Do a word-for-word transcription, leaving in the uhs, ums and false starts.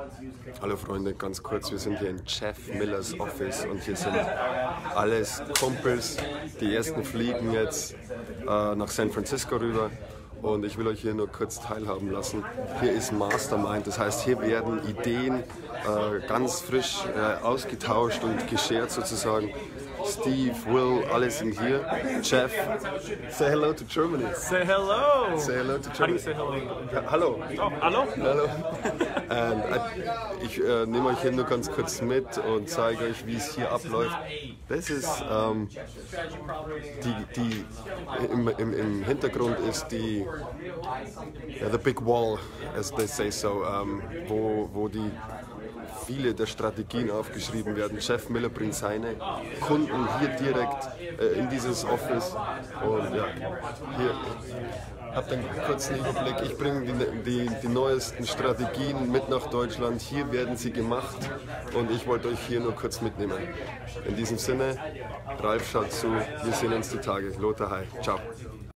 Hallo Freunde, ganz kurz, wir sind hier in Jeff Millers Office und hier sind alles Kumpels. Die ersten fliegen jetzt äh, nach San Francisco rüber und ich will euch hier nur kurz teilhaben lassen. Hier ist Mastermind, das heißt, hier werden Ideen äh, ganz frisch äh, ausgetauscht und geshared sozusagen. Steve, Will, alle sind hier. Jeff, say hello to Germany. Say hello. Say hello to Germany. How do you say hello? Ja, hallo. Oh, hallo? Hallo. And, äh, ich äh, nehme euch hier nur ganz kurz mit und zeige euch, wie es hier abläuft. Das ist ähm, die, die im, im, im Hintergrund ist die ja, the big wall, as they say so, ähm, wo, wo die viele der Strategien aufgeschrieben werden. Jeff Miller bringt seine Kunden hier direkt äh, in dieses Office und ja, hier habt einen kurzen Überblick. Ich bringe die, die, die neuesten Strategien mit nach Deutschland. Hier werden sie gemacht und ich wollte euch hier nur kurz mitnehmen. In diesem Sinne, Ralf schaut zu, wir sehen uns die Tage. Lothar, hi, ciao.